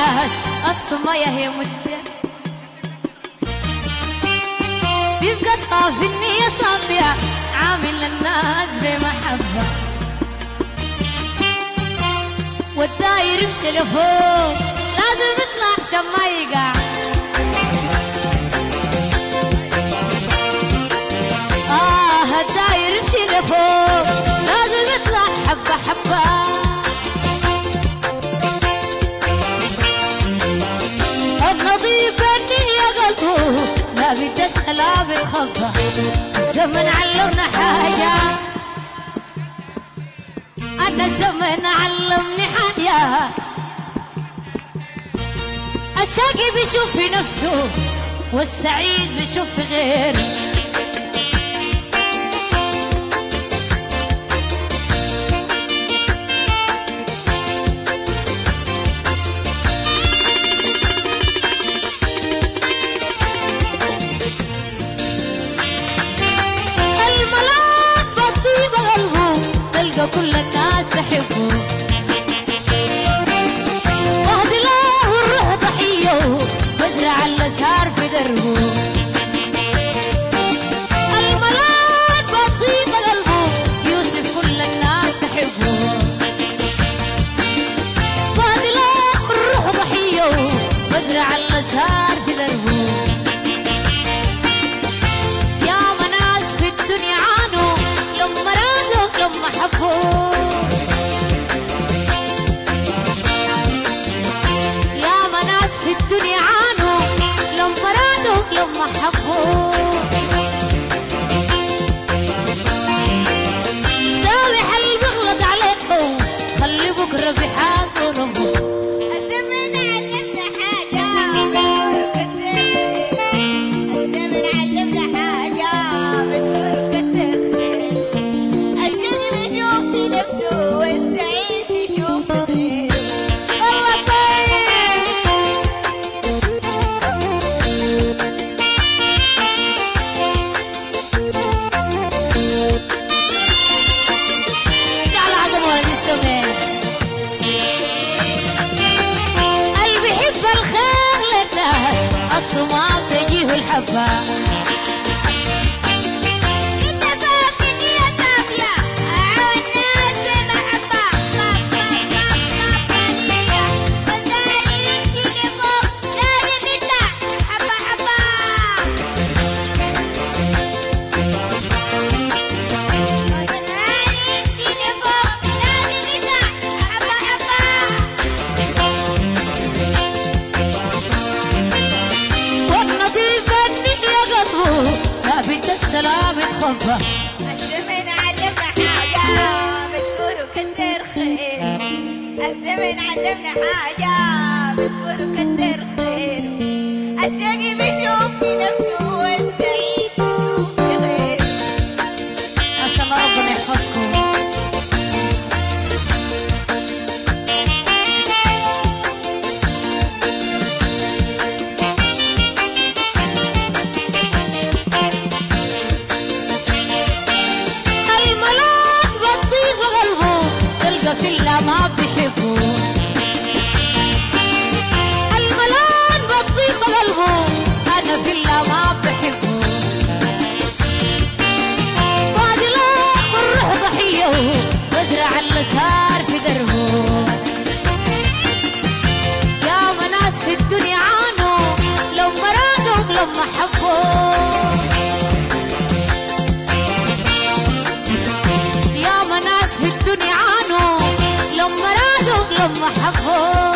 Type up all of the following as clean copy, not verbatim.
الناس الصماية هي مدة بيبقى صافي النية صافية عامل الناس بمحبة والداير يمشي لفوق لازم يطلع عشان ما يقع الداير يمشي لفوق لازم يطلع حبة حبة النظيف النية قلبه لا بد السلام الخبة الزمن علمنا حاجة أنا الزمن علمني حاجة الشاقي بيشوف في نفسه والسعيد بيشوف في غيره كل الناس تحبه واهدي له الروح ضحيه وازرع الازهار في دربه الملاك بطيب قلبه يوسف كل الناس تحبه واهدي له الروح ضحيه وازرع الازهار في دربه يا مناس في الدنيا عانوا لما رادوا لما حبوا يا مناس في الدنيا عانوا لما رادوا لما حبوا سامح اللي بيغلط عليكم خلي بكره في حاسبه ربه الزمن علمنا حاجة الزمن علمنا حاجة مشكور كتر خير الشقي بيشوف في نفسه والسعيد بيشوف في غيره والله طيب شعل عظم ولد السماء قلبي يحب الخير للناس الصمام تجيه الحبة اتفاق النية صافية عالناس بمحبة النية والداير يمشي لفوق لازم يطلع حبة حبة والداير يمشي لفوق لازم يطلع حبة حبة والنظيف النية قلبه لا بد السلام يتخبى الزمن علمنا حاجة مشكور وكتر خير الزمن علمنا حاجة مشكور وكتر خير الشقي بيشوف في نفسه والسعيد بيشوف في غيره ما شاء الله ربنا يحفظكم الملاك بطيب قلبه تلقى في الله ما بيحبه الملاك بطيب قلبه انا في الله ما بحبه بعد لا الروح ضحيه وازرع الازهار في دربه يا مناس في الدنيا عانوا لما رادوا لما حبوا يا مناس في الدنيا عانوا لما رادوا لما حبوا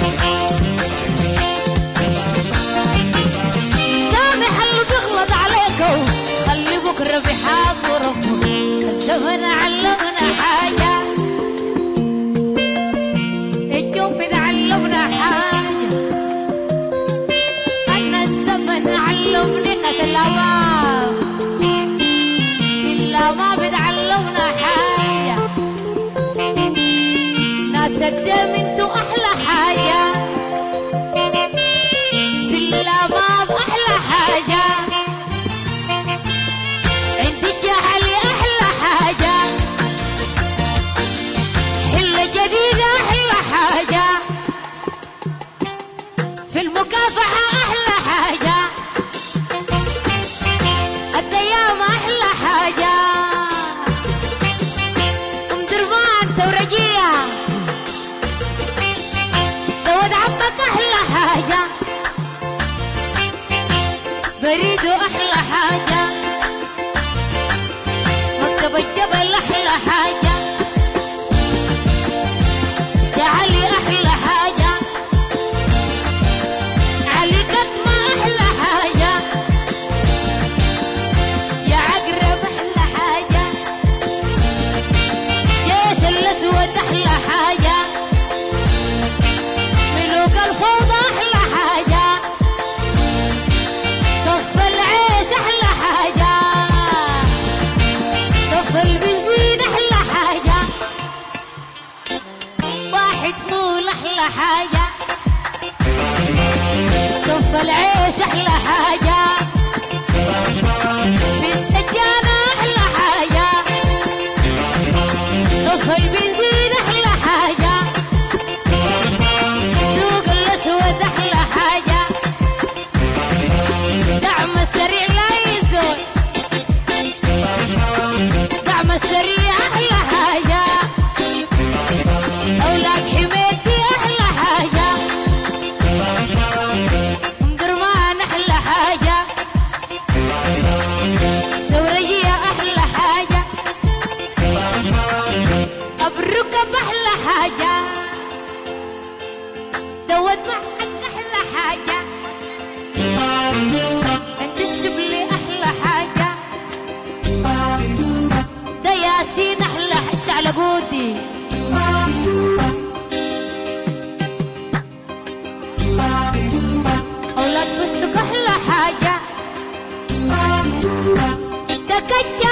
سامح اللي بيغلط عليكم خلي بكره في حاسبه ربه الزمن علمنا حاجه اليوم بيعلمنا حاجه ان الزمن علمني الناس الامام في الله ما بتعلمنا حاجه ناس قدام انتو احلى حاجه في الله ما باحلى حاجه عندي الجهل احلى حاجه حله جديده احلى حاجه وريد أحلى حاجة، مكتب الجبل أحلى حاجة، يا علي أحلى حاجة، علي قد ما أحلى حاجة، يا عقرب أحلى حاجة، جيش الأسود أحلى حاجة، ملوك الفوضى أحلى حاجة، صف العيش أحلى حاجة، صف البنزين أحلى حاجة، واحد فول أحلى حاجة، صف العيش أحلى حاجة، في السجانة أحلى حاجة، صف البنزين أحلى حاجة، سوق الأسود أحلى حاجة، دعم السريع لا يزول، دعم السريع أحلى حاجة، أولاد حميدتي أحلى حاجة، أم درمان أحلى حاجة، سورية أحلى حاجة، أبو الركب أحلى حاجة، دوت معك أحلى حاجة، عند الشبلي أحلى حاجة، ده ياسين أحلى الشعلقودي، أولاد فستق أحلى حاجة، ده كجة